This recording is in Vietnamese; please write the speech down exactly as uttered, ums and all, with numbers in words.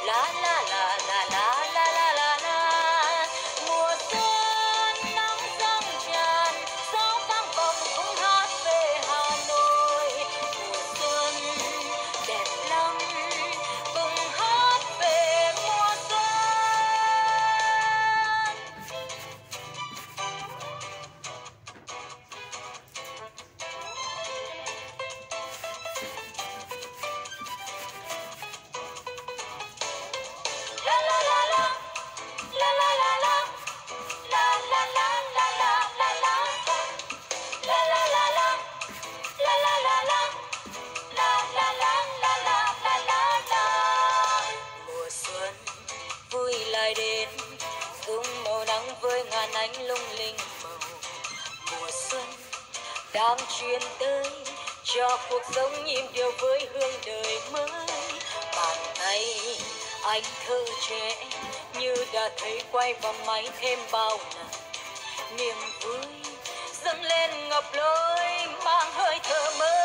La la la la la la la la la. Mùa xuân nắng dâng tràn, gió vang vọng cũng hát về Hà Nội. Mùa xuân đẹp lắm, cùng hát về mùa xuân. La la la la, la la la la, la la la la la la la, la la la la, la la la la, la la la la la la la la. Mùa xuân vui lại đến, cùng màu nắng với ngàn ánh lung linh màu. Mùa xuân đang truyền tới, cho cuộc sống nhịp điệu với hương đời mới. Bàn tay anh thơ trẻ như đã thấy quay vòng máy thêm bao lần. Niềm vui dâng lên ngập lối mang hơi thở mới.